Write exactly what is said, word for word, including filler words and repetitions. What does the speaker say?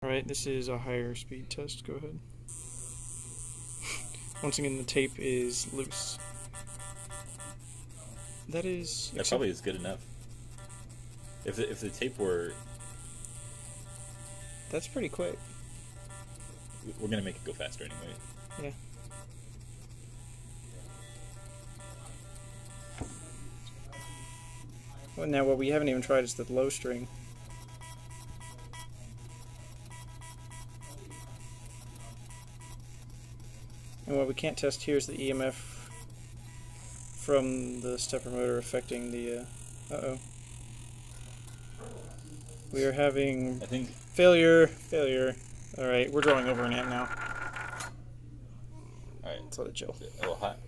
Alright, this is a higher speed test. Go ahead. Once again, the tape is loose. That is... That probably is good enough. If the, if the tape were... That's pretty quick. We're going to make it go faster anyway. Yeah. Well, now what we haven't even tried is the low string. And what we can't test here is the E M F from the stepper motor affecting the, uh, uh-oh. We are having I think failure, failure. Alright, we're drawing over an amp now. Alright, let's let it chill. A little hot.